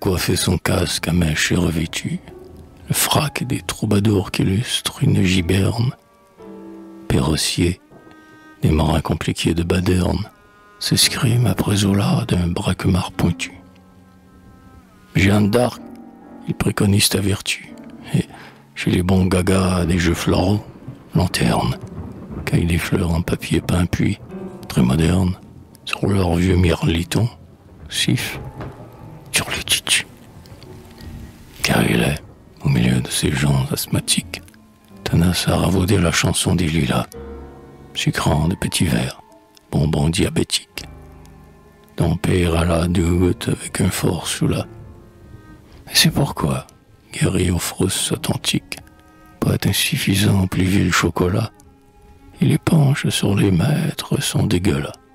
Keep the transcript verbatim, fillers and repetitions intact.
coiffer son casque à mèche et revêtu, le frac des troubadours qu'illustre une giberne, perrossier, des marins compliqués de Baderne, s'escrime après Zola d'un braquemar pointu. Jeanne d'Arc, il préconise ta vertu, et chez les bons gagas des jeux floraux, lanterne, caille des fleurs en papier peint puis, très moderne, sur leur vieux mirliton, sif, sur le titch. Car il est, au milieu de ces gens asthmatiques, tenace à ravauder la chanson des lilas, sucrant de petits verres, bonbons diabétiques, dompé à la goutte avec un fort soula. Et c'est pourquoi, guéri aux frousses authentiques, poète insuffisant plivie le chocolat, il épanche sur les maîtres son dégueulas.